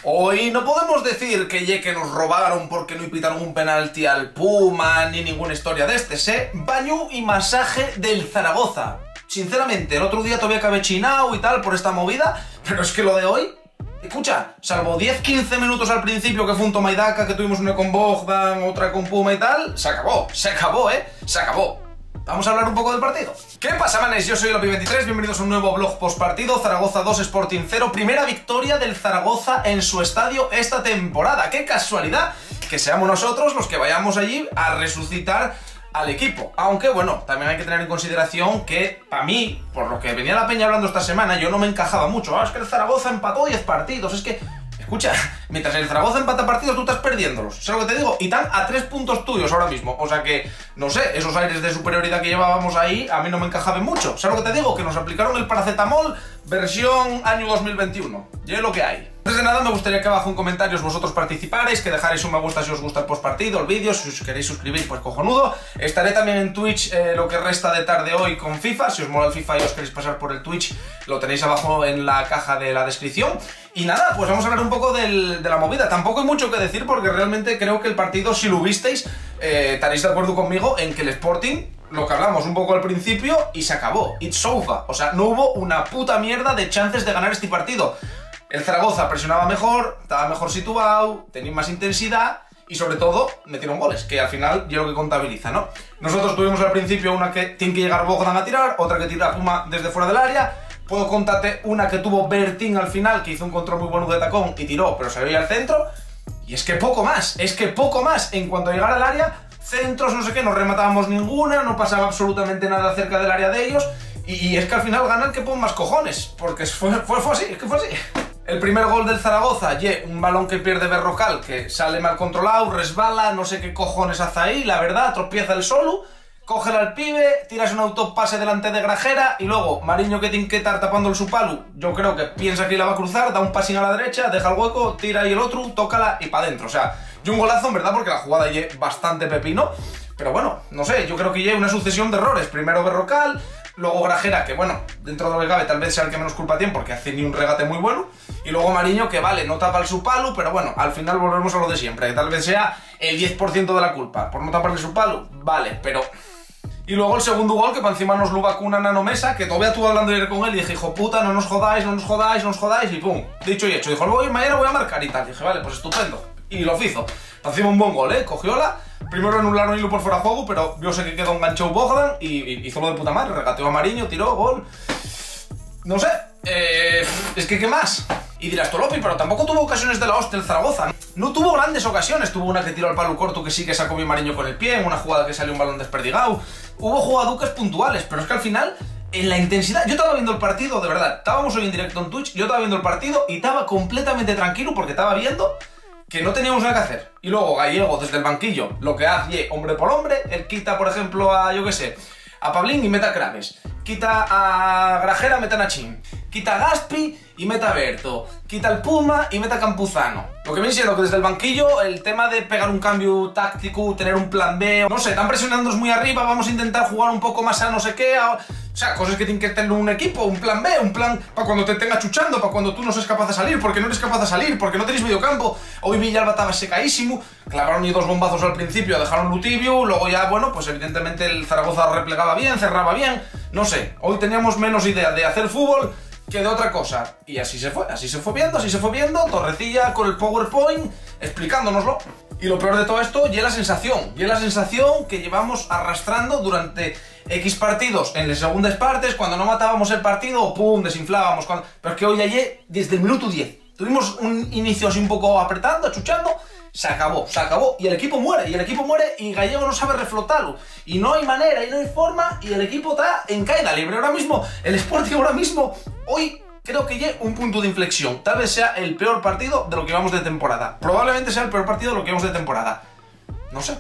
Hoy no podemos decir que nos robaron porque no pitaron un penalti al Puma ni ninguna historia de este, baño y masaje del Zaragoza. Sinceramente, el otro día todavía acabé chinao y tal por esta movida, pero es que lo de hoy, escucha, salvo 10-15 minutos al principio que fue un toma y daca, que tuvimos una con Bogdan, otra con Puma y tal, se acabó, se acabó. Vamos a hablar un poco del partido. ¿Qué pasa, manes? Yo soy Lopi23, bienvenidos a un nuevo vlog postpartido. Zaragoza 2, Sporting 0. Primera victoria del Zaragoza en su estadio esta temporada. ¡Qué casualidad que seamos nosotros los que vayamos allí a resucitar al equipo! Aunque, bueno, también hay que tener en consideración que, para mí, por lo que venía la peña hablando esta semana, yo no me encajaba mucho. Es que el Zaragoza empató 10 partidos, es que... Escucha, mientras el Zaragoza empata partidos, tú estás perdiéndolos. ¿Sabes lo que te digo? Y están a 3 puntos tuyos ahora mismo. O sea que, no sé, esos aires de superioridad que llevábamos ahí, a mí no me encajaban mucho. ¿Sabes lo que te digo? Que nos aplicaron el paracetamol versión año 2021. Y es lo que hay. Antes de nada, me gustaría que abajo en comentarios vosotros participarais, que dejarais un me gusta si os gusta el postpartido, el vídeo, si os queréis suscribir, pues cojonudo. Estaré también en Twitch lo que resta de tarde hoy con FIFA. Si os mola el FIFA y os queréis pasar por el Twitch, lo tenéis abajo en la caja de la descripción. Y nada, pues vamos a hablar un poco de la movida. Tampoco hay mucho que decir porque realmente creo que el partido, si lo visteis, estaréis de acuerdo conmigo en que el Sporting, lo que hablamos un poco al principio, y se acabó. It's over. O sea, no hubo una puta mierda de chances de ganar este partido. El Zaragoza presionaba mejor, estaba mejor situado, tenía más intensidad y sobre todo metieron goles, que al final ya lo que contabiliza, ¿no? Nosotros tuvimos al principio una que tiene que llegar Bogdan a tirar, otra que tira Puma desde fuera del área. Puedo contarte una que tuvo Bertín al final, que hizo un control muy bueno de tacón y tiró, pero salió al centro. Y es que poco más, en cuanto a llegar al área, centros, no sé qué, no rematábamos ninguna, no pasaba absolutamente nada cerca del área de ellos. Y es que al final gana el que pone más cojones, porque fue así, es que fue así. El primer gol del Zaragoza, un balón que pierde Berrocal, que sale mal controlado, resbala, no sé qué cojones hace ahí, la verdad, tropieza el solo, cógela al pibe, tiras un autopase delante de Grajera y luego Mariño, que tiene que estar tapando el su palo, yo creo que piensa que la va a cruzar, da un pasín a la derecha, deja el hueco, tira ahí el otro, tócala y para adentro. O sea, y un golazo en verdad porque la jugada bastante pepino, pero bueno, no sé, yo creo que una sucesión de errores. Primero Berrocal, luego Grajera, que bueno, dentro de lo que cabe tal vez sea el que menos culpa tiene porque hace ni un regate muy bueno. Y luego Mariño, que vale, no tapa el su palo, pero bueno, al final volvemos a lo de siempre, que tal vez sea el 10% de la culpa por no taparle su palo, vale, pero... Y luego el segundo gol, que para encima nos lo vacuna Nano Mesa, que todavía estuve hablando ayer con él y dije, hijo puta, no nos jodáis, y pum, dicho y hecho. Dijo, mañana voy a marcar y tal. Dije, vale, pues estupendo. Y lo hizo. Para encima un buen gol, cogiola. Primero anularon hilo por fuera de juego, pero yo sé que quedó enganchado Bogdan y hizo lo de puta madre, regateó a Mariño, tiró, gol. No sé, es que ¿qué más? Y dirás, Lopi, pero tampoco tuvo ocasiones de la hostia el Zaragoza. No tuvo grandes ocasiones, tuvo una que tiró al palo corto que sí que sacó bien Mariño con el pie, en una jugada que salió un balón desperdigado. Hubo jugaduques puntuales, pero es que al final, en la intensidad, yo estaba viendo el partido, de verdad, estábamos hoy en directo en Twitch, yo estaba viendo el partido y estaba completamente tranquilo porque estaba viendo que no teníamos nada que hacer. Y luego Gallego, desde el banquillo, lo que hace hombre por hombre, él quita, por ejemplo, a, yo qué sé, a Pablín y meta a Craves, quita a Grajera, meta a Nachín, quita a Gaspi y meta a Berto, quita al Puma y meta a Campuzano. Lo que viene siendo que desde el banquillo el tema de pegar un cambio táctico, tener un plan B, no sé, están presionándonos muy arriba, vamos a intentar jugar un poco más a no sé qué, o sea, cosas que tienen que tener un equipo, un plan B, un plan para cuando te tenga chuchando, para cuando tú no seas capaz de salir, porque no eres capaz de salir, porque no tenéis medio campo. Hoy Villalba estaba secadísimo, clavaron y 2 bombazos al principio, dejaron Lutibio, luego ya, bueno, pues evidentemente el Zaragoza replegaba bien, cerraba bien, no sé, hoy teníamos menos idea de hacer fútbol que de otra cosa. Y así se fue viendo, Torrecilla con el PowerPoint explicándonoslo. Y lo peor de todo esto, y es la sensación que llevamos arrastrando durante X partidos en las segundas partes, cuando no matábamos el partido, pum, desinflábamos. Pero es que hoy ayer, desde el minuto 10, tuvimos un inicio así un poco apretando, achuchando, se acabó, y el equipo muere, y Gallego no sabe reflotarlo, y no hay manera, y no hay forma, y el equipo está en caída libre. Ahora mismo, el Sporting hoy creo que llegue un punto de inflexión. Tal vez sea el peor partido de lo que llevamos de temporada. Probablemente sea el peor partido de lo que llevamos de temporada. No sé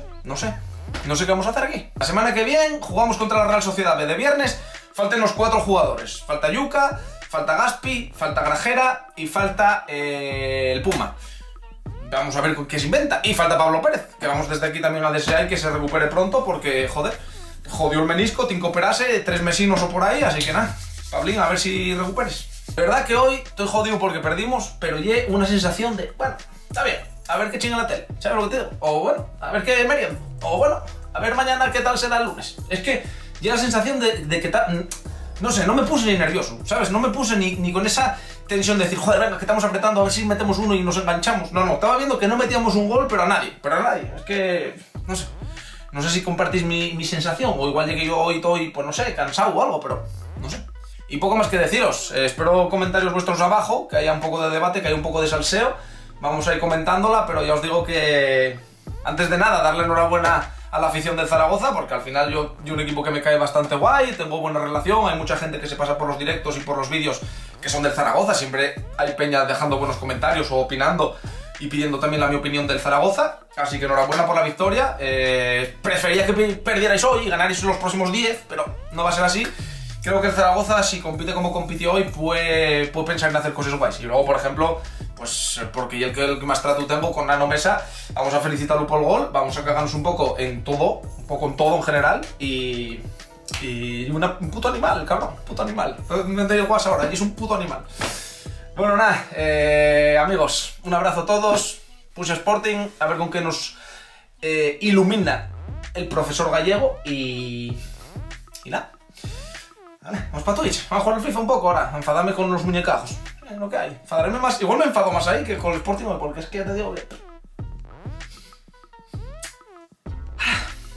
qué vamos a hacer aquí. La semana que viene jugamos contra la Real Sociedad B de viernes. Faltan los 4 jugadores. Falta Yuka, falta Gaspi, falta Grajera y falta el Puma. Vamos a ver qué se inventa. Y falta Pablo Pérez, que vamos desde aquí también a desear que se recupere pronto porque, joder, jodió el menisco, tiene que operarse 3 mesinos o por ahí, así que nada, Pablín, a ver si recuperes. De verdad que hoy estoy jodido porque perdimos, pero lle una sensación de, bueno, está bien, a ver qué chinga la tele, ¿sabes lo que te digo? O bueno, a ver qué meriendo, o bueno, a ver mañana qué tal será el lunes. Es que llega la sensación de que tal... No sé, no me puse ni nervioso, ¿sabes? No me puse ni con esa tensión de decir, joder, venga, que estamos apretando, a ver si metemos uno y nos enganchamos. No, estaba viendo que no metíamos un gol, pero a nadie. Es que, no sé. No sé si compartís mi sensación, o igual llegué yo hoy estoy, pues no sé, cansado o algo, pero no sé. Y poco más que deciros. Espero comentarios vuestros abajo, que haya un poco de debate, que haya un poco de salseo. Vamos a ir comentándola, pero ya os digo que, antes de nada, darle enhorabuena a la afición del Zaragoza, porque al final yo un equipo que me cae bastante guay, tengo buena relación, hay mucha gente que se pasa por los directos y por los vídeos que son del Zaragoza, siempre hay peña dejando buenos comentarios o opinando y pidiendo también mi opinión del Zaragoza, así que enhorabuena por la victoria. Prefería que perdierais hoy y ganarais los próximos 10, pero no va a ser así. Creo que el Zaragoza, si compite como compitió hoy, puede pensar en hacer cosas guays. Y luego, por ejemplo, pues porque yo el que más trato tengo con Nano Mesa, vamos a felicitarlo por el gol, vamos a cagarnos un poco en todo en general y un puto animal, cabrón, puto animal. Me han tenido guas ahora y es un puto animal. Bueno, nada, amigos, un abrazo a todos, Push Sporting, a ver con qué nos ilumina el profesor gallego y nada. Vale, vamos para Twitch, vamos a jugar al FIFA un poco ahora, a enfadarme con los muñecajos. Es lo que hay, enfadarme más, igual me enfado más ahí que con el Sporting, porque es que ya te digo que...